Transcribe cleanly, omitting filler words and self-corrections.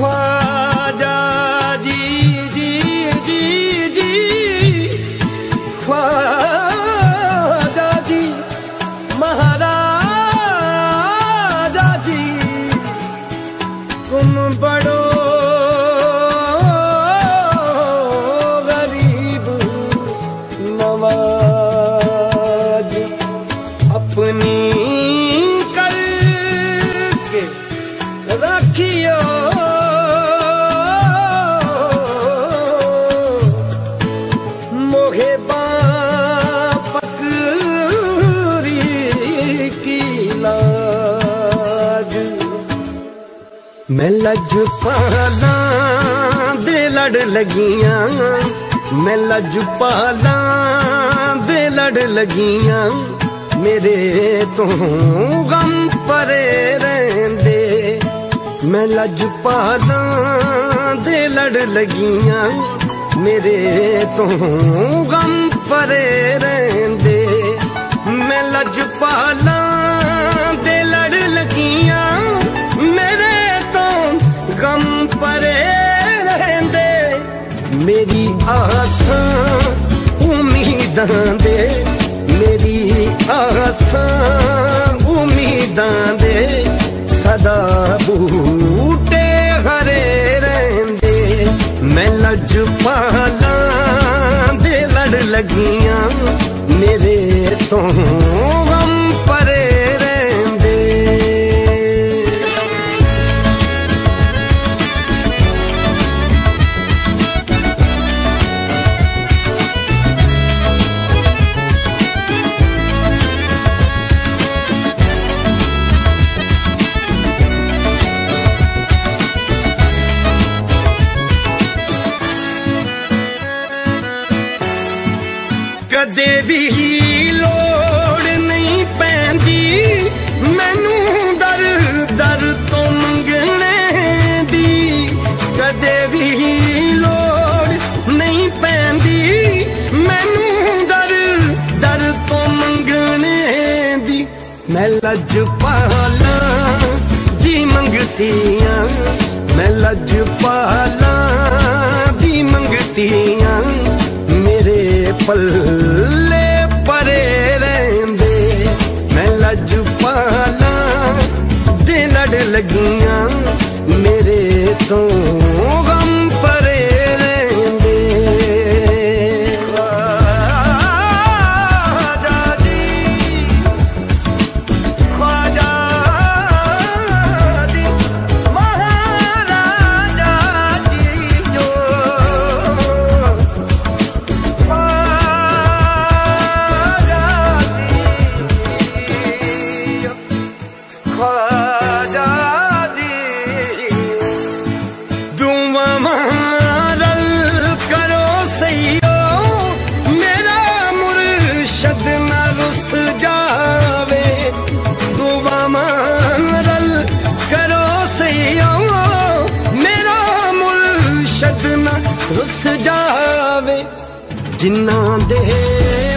ख्वाजा जी जी जी जी ख्वाजा जी महाराजा जी तुम बड़ो गरीब नवाज अपनी करके रखियो मोहे पकड़ी की लाज मैं लजपाला दे लड़ लगियां मैं लजपाला दे लड़ लगियां मेरे तो गम परे रहंदे मैं लजपाला दे लड़ लगियां मेरे तो गम परे रहंदे मैं लजपाला दे लड़ लगियां मेरे तो गम परे रहंदे मेरी आसां उम्मीदां दे मेरी आसां उम्मीदां दे सदा बूटे हरे रहंदे मैं लजपाला दे लड़ लगियां मेरे तो गम परे रहंदे कदे भी लोड़ नहीं पैंदी मैनू दर दर तो मंगने दी कदे भी लोड़ नहीं पैंदी मैनू दर दर तो मंगने दी मैं लजपाला दी मंगतियां मैं लजपाला दी मंगतियां मेरे पल्ले परे रहंदे मैं लजपाला दे लड़ लगियां मेरे तो गम परे रहंदे ख्वाजा जी ख्वाजा जी महाराजा जी जो ख्वाजा जी दुआ मारल करो सैयो मेरा मुर्शद न रुस जावे दुआ मारल करो सैयो मेरा मुर्शद न रुस जावे जिन्ना दे